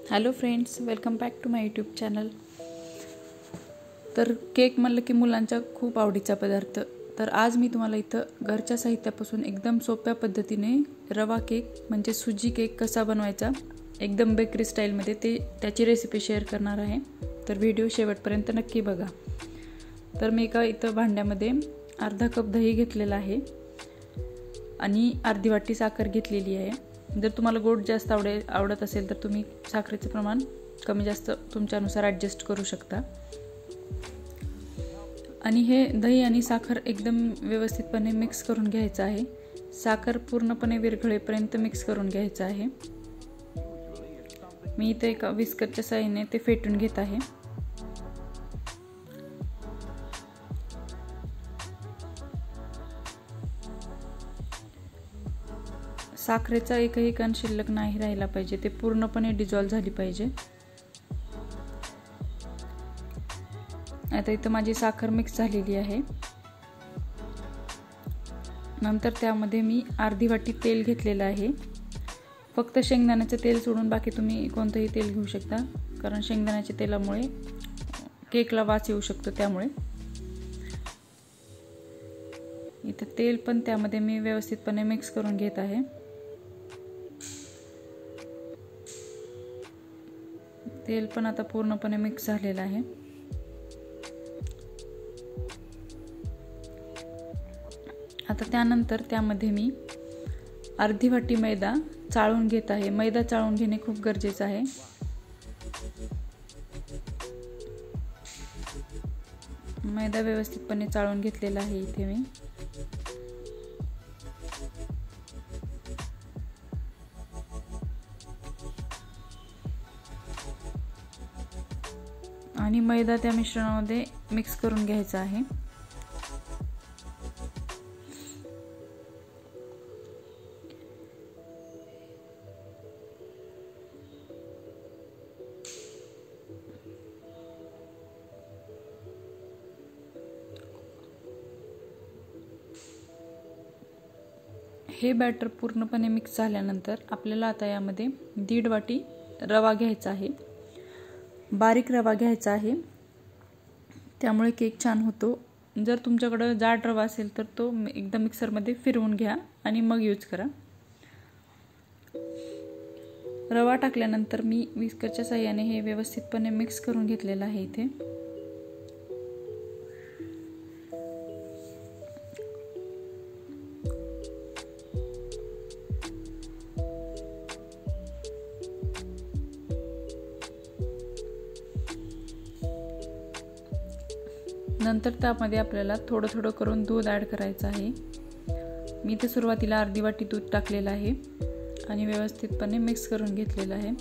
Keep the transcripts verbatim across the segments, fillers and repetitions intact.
Hello friends, welcome back to my YouTube channel. तर cake म्हणलं की मुलांच्या खूप आवडीचा पदार्थ. तर आज मी तुम्हाला इथं घरच्या साहित्यापासून एकदम सोप्या पद्धतीने रवा केक म्हणजे सुजी केक कसा बनवायचा एकदम बेकरी स्टाईलमध्ये ते त्याची रेसिपी शेअर करणार आहे. तर व्हिडिओ शेवटपर्यंत नक्की बघा. तर मी एका इथं भांड्यामध्ये अर्धा कप दही घेतलेला आहे आणि अर्धी वाटी साखर घेतलेली आहे. जर तुम्हाला गोड जास्त आवडे आवडत असेल तर तुम्ही साखरेचं प्रमाण कमी जास्त तुमच्यानुसार ॲडजस्ट करू शकता. आणि हे दही आणि साखर एकदम व्यवस्थितपणे मिक्स करून घ्यायचं आहे. साखर पूर्णपणे विरघळेपर्यंत मिक्स करून घ्यायचं आहे. मी इथे एका विस्करच्या साहाय्याने ते फेटून घेत आहे. साखरेचा एकही कण शिल्लक नाही राहिला पाहिजे, ते पूर्णपणे डिझॉल्व झाली पाहिजे. आता इथं माझी साखर मिक्स झालेली आहे. नंतर त्यामध्ये मी अर्धी वाटी तेल घेतलेलं आहे. फक्त शेंगदाण्याचं तेल सोडून बाकी तुम्ही कोणतंही तेल घेऊ शकता, कारण शेंगदाण्याच्या तेलामुळे केकला वास येऊ शकतो. त्यामुळे इथं तेल पण त्यामध्ये मी व्यवस्थितपणे मिक्स करून घेत आहे. तेल पण आता पूर्णपणे मिक्स झालेलं आहे. आता त्यानंतर त्यामध्ये मी अर्धी वाटी मैदा चाळून घेत आहे. मैदा चाळून घेणे खूप गरजेचं आहे. मैदा व्यवस्थितपणे चाळून घेतलेला आहे इथे मी. आणि मैदा त्या मिश्रणामध्ये मिक्स करून घ्यायचा आहे. हे बॅटर पूर्णपणे मिक्स झाल्यानंतर आपल्याला आता यामध्ये दीड वाटी रवा घ्यायचा आहे. बारीक रवा घ्यायचा आहे, त्यामुळे केक छान होतो. जर तुमच्याकडे जाड रवा असेल तर तो एकदम मिक्सरमध्ये फिरवून घ्या आणि मग यूज करा. रवा टाकल्यानंतर मी विस्करच्या साहाय्याने हे व्यवस्थितपणे मिक्स करून घेतलेलं आहे इथे. नंतर त्यामध्ये आपल्याला थोडं थोडं करून दूध ॲड करायचं आहे. मी इथे सुरुवातीला अर्धी वाटी दूध टाकलेलं आहे आणि व्यवस्थितपणे मिक्स करून घेतलेलं आहे.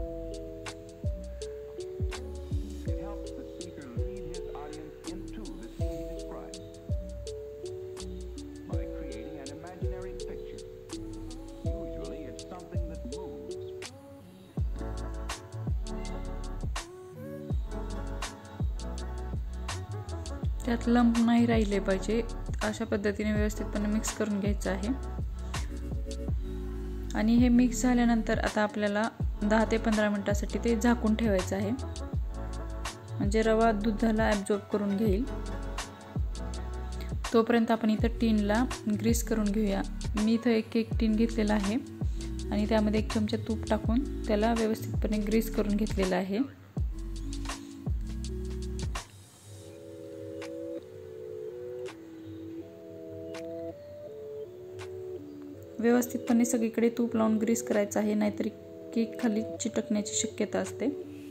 त्यात लंप नाही राहिले पाहिजे, अशा पद्धतीने व्यवस्थितपणे मिक्स करून घ्यायचं आहे. आणि हे मिक्स झाल्यानंतर आता आपल्याला दहा ते पंधरा मिनिटासाठी ते झाकून ठेवायचं आहे, म्हणजे रवा दुधाला ॲब्झॉर्ब करून घेईल. तोपर्यंत आपण इथं टीनला ग्रीस करून घेऊया. मी इथं एक केक टीन घेतलेला आहे आणि त्यामध्ये एक चमचा तूप टाकून त्याला व्यवस्थितपणे ग्रीस करून घेतलेला आहे. व्यवस्थितपणे सगळीकडे तूप लावून ग्रीस करायचं आहे, नाहीतर केक खाली चिटकण्याची शक्यता असते.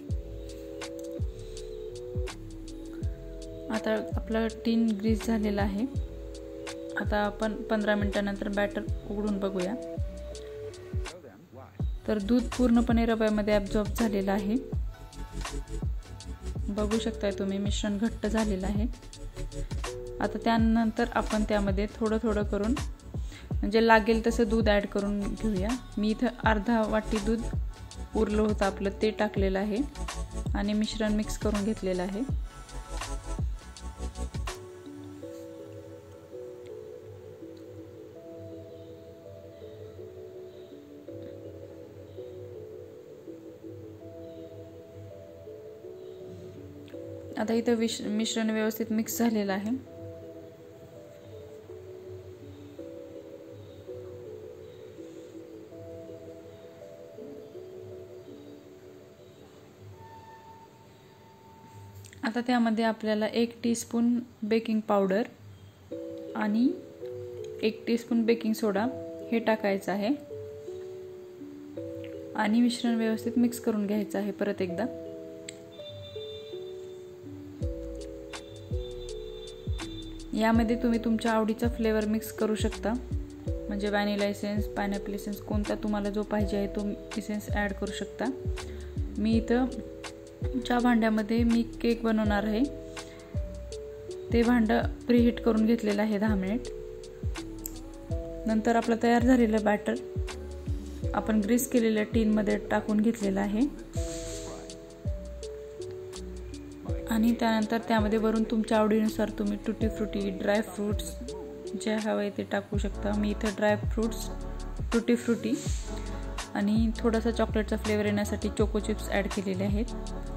आता आपला टीन ग्रीस झालेला आहे. आता आपण पंधरा मिनिटानंतर बॅटर उघडून बघूया. तर दूध पूर्णपणे रव्यामध्ये ॲब्झॉर्ब झालेलं आहे. बघू शकताय तुम्ही, मिश्रण घट्ट झालेलं आहे. आता त्यानंतर आपण त्यामध्ये थोडं थोडं करून म्हणजे लागेल तसं दूध ॲड करून घेऊया. मी इथं अर्धा वाटी दूध उरलं होतं आपलं ते टाकलेलं आहे आणि मिश्रण मिक्स करून घेतलेलं आहे. आता इथं विश मिश्रण व्यवस्थित मिक्स झालेलं आहे. आता त्यामध्ये आपल्याला एक टीस्पून बेकिंग पावडर आणि एक टीस्पून बेकिंग सोडा हे टाकायचं आहे आणि मिश्रण व्यवस्थित मिक्स करून घ्यायचं आहे परत एकदा. यामध्ये तुम्ही तुमच्या आवडीचा फ्लेवर मिक्स करू शकता, म्हणजे व्हॅनिला एसेन्स, पायनॅपल एसेन्स, कोणता तुम्हाला जो पाहिजे आहे तो एसेन्स ॲड करू शकता. मी इथं ज्या भांड्यामध्ये मी केक बनवणार आहे ते भांडं प्रीहीट करून घेतलेलं आहे दहा मिनिट. नंतर आपलं तयार झालेलं बॅटर आपण ग्रीस केलेल्या टीनमध्ये टाकून घेतलेलं आहे आणि त्यानंतर त्यामध्ये वरून तुमच्या आवडीनुसार तुम्ही टुटी फ्रुटी, ड्राय फ्रूट्स जे हवे ते टाकू शकता. मी इथं ड्राय फ्रूट्स, टुटी फ्रुटी आणि थोडासा चॉकलेटचा फ्लेवर येण्यासाठी चोको चिप्स ॲड केलेले आहेत.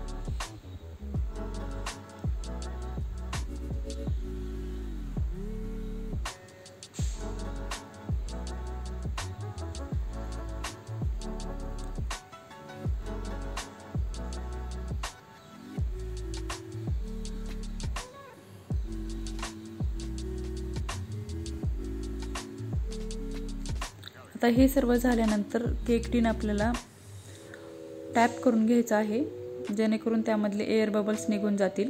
आता हे सर्व झाल्यानंतर केक टीन आपल्याला टॅप करून घ्यायचं आहे, जेणेकरून त्यामधले एअर बबल्स निघून जातील.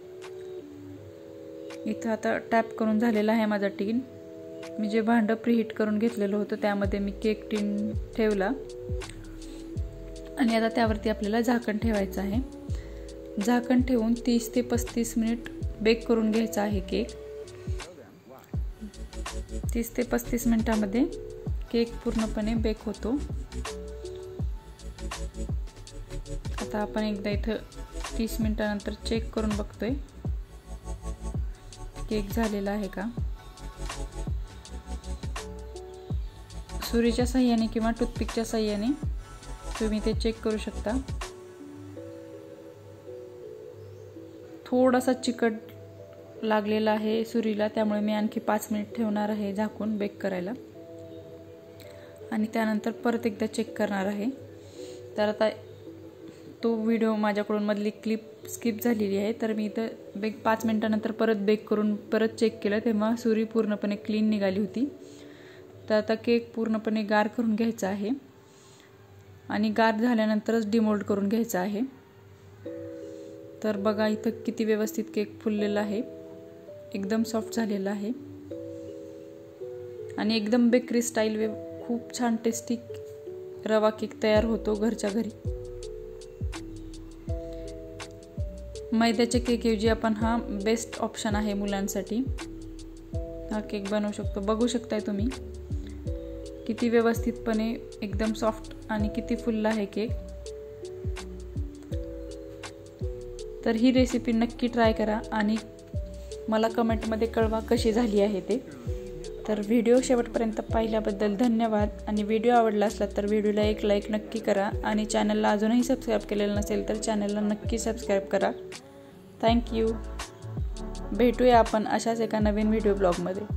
इथं आता टॅप करून झालेला आहे माझा टीन. मी जे भांडं प्रीहीट करून घेतलेलं होतं त्यामध्ये मी केक टीन ठेवला आणि आता त्यावरती आपल्याला झाकण ठेवायचं आहे. झाकण ठेवून तीस ते पस्तीस मिनिट बेक करून घ्यायचा आहे केक. तीस ते पस्तीस मिनिटांमध्ये केक पूर्णपणे बेक होतो. आता आपण एकदा इथं तीस मिनिटानंतर चेक करून बघतोय केक झालेला आहे का. सुरीच्या साह्याने किंवा टूथपिकच्या साह्याने तुम्ही ते चेक करू शकता. थोडासा चिकट लागलेला आहे सुरीला, त्यामुळे मी आणखी पाच मिनिट ठेवणार आहे झाकून बेक करायला आणि त्यानंतर परत एकदा चेक करणार आहे. तर आता तो व्हिडिओ माझ्याकडून मधली क्लिप स्किप झालेली आहे, तर मी इथं बेक पाच मिनिटानंतर परत बेक करून परत चेक केलं तेव्हा सुरी पूर्णपणे क्लीन निघाली होती. तर आता केक पूर्णपणे गार करून घ्यायचा आहे आणि गार झाल्यानंतरच डिमोल्ड करून घ्यायचा आहे. तर बघा इथं किती व्यवस्थित केक फुललेला आहे, एकदम सॉफ्ट झालेला आहे आणि एकदम बेकरी स्टाईल वे खूप छान टेस्टी रवा केक तयार होतो घरच्या घरी. मैद्याच्या केकऐवजी आपण हा बेस्ट ऑप्शन आहे मुलांसाठी. हा केक बनवू शकतो. बघू शकताय तुम्ही किती व्यवस्थितपणे एकदम सॉफ्ट आणि किती फुलला आहे केक. तर ही रेसिपी नक्की ट्राय करा आणि मला कमेंटमध्ये कळवा कशी झाली आहे ते. तर व्हिडिओ शेवटपर्यंत पाहिल्याबद्दल धन्यवाद आणि व्हिडिओ आवडला असला तर व्हिडिओला एक लाईक नक्की करा आणि चॅनलला अजूनही सबस्क्राईब केलेलं नसेल तर चॅनलला नक्की सबस्क्राईब करा. थँक्यू. भेटूया आपण अशाच एका नवीन व्हिडिओ ब्लॉगमध्ये.